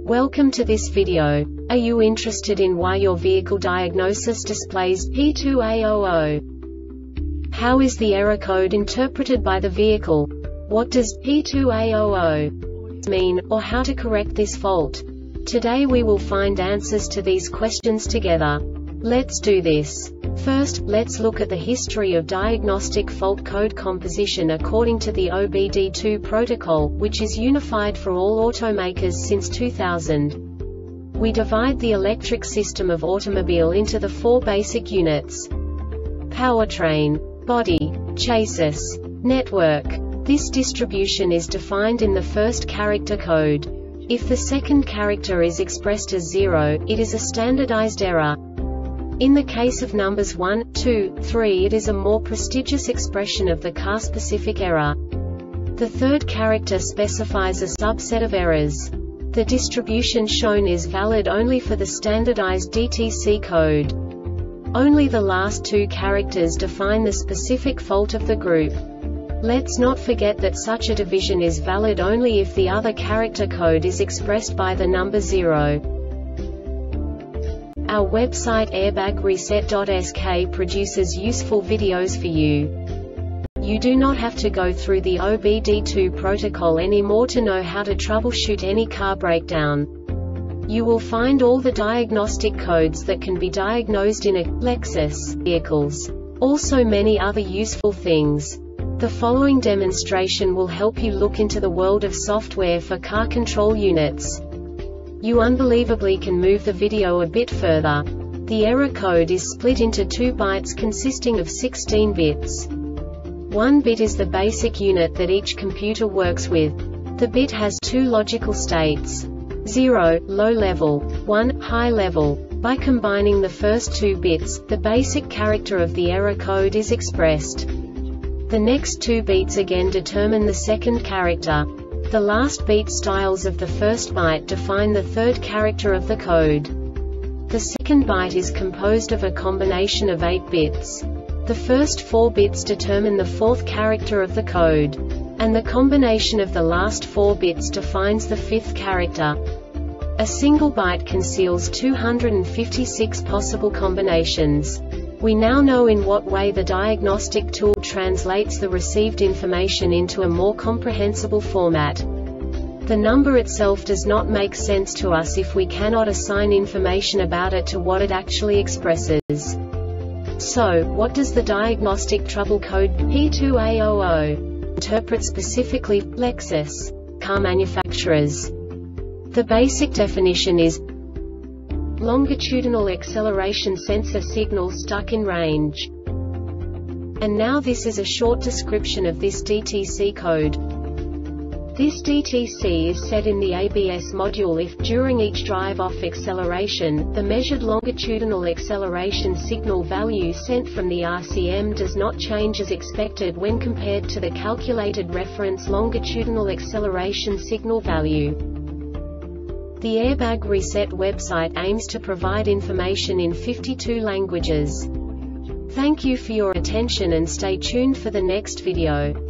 Welcome to this video. Are you interested in why your vehicle diagnosis displays P2A00? How is the error code interpreted by the vehicle? What does P2A00 mean, or how to correct this fault? Today we will find answers to these questions together. Let's do this. First, let's look at the history of diagnostic fault code composition according to the OBD2 protocol, which is unified for all automakers since 2000. We divide the electric system of automobile into the four basic units: powertrain, body, chassis, network. This distribution is defined in the first character code. If the second character is expressed as 0, it is a standardized error. In the case of numbers 1, 2, 3, it is a more prestigious expression of the car-specific error. The third character specifies a subset of errors. The distribution shown is valid only for the standardized DTC code. Only the last two characters define the specific fault of the group. Let's not forget that such a division is valid only if the other character code is expressed by the number 0. Our website airbagreset.sk produces useful videos for you. You do not have to go through the OBD2 protocol anymore to know how to troubleshoot any car breakdown. You will find all the diagnostic codes that can be diagnosed in a Lexus vehicles. Also many other useful things. The following demonstration will help you look into the world of software for car control units. You unbelievably can move the video a bit further. The error code is split into 2 bytes consisting of 16 bits. 1 bit is the basic unit that each computer works with. The bit has 2 logical states: 0, low level, 1, high level. By combining the first 2 bits, the basic character of the error code is expressed. The next 2 beats again determine the second character. The last beat styles of the first byte define the third character of the code. The second byte is composed of a combination of 8 bits. The first 4 bits determine the fourth character of the code. And the combination of the last 4 bits defines the fifth character. A single byte conceals 256 possible combinations. We now know in what way the diagnostic tool translates the received information into a more comprehensible format. The number itself does not make sense to us if we cannot assign information about it to what it actually expresses. So, what does the diagnostic trouble code P2A00 interpret specifically for Lexus car manufacturers? The basic definition is longitudinal acceleration sensor signal stuck in range. And now this is a short description of this DTC code. This DTC is set in the ABS module if, during each drive-off acceleration, the measured longitudinal acceleration signal value sent from the RCM does not change as expected when compared to the calculated reference longitudinal acceleration signal value. The Airbag Reset website aims to provide information in 52 languages. Thank you for your attention and stay tuned for the next video.